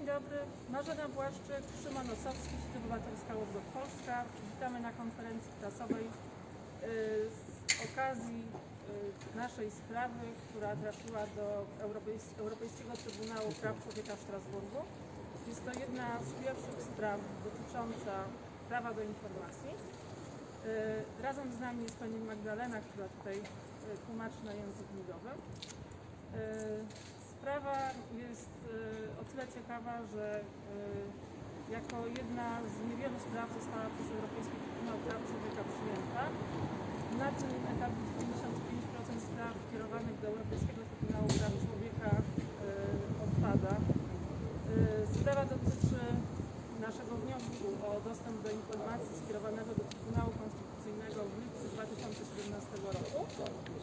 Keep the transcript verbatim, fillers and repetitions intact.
Dzień dobry, Marzena Błaszczyk, Szymon Osowski, Sieć Obywatelska Łotwa Polska. Witamy na konferencji prasowej z okazji naszej sprawy, która trafiła do Europejskiego Trybunału Praw Człowieka w Strasburgu. Jest to jedna z pierwszych spraw dotycząca prawa do informacji. Razem z nami jest pani Magdalena, która tutaj tłumaczy na język migowy. Sprawa jest o tyle ciekawa, że jako jedna z niewielu spraw została przez Europejski Trybunał Praw Człowieka przyjęta. Na tym etapie dziewięćdziesiąt pięć procent spraw kierowanych do Europejskiego Trybunału Praw Człowieka odpada. Sprawa dotyczy naszego wniosku o dostęp do informacji skierowanego do Trybunału Konstytucyjnego w lipcu dwa tysiące siedemnastego roku.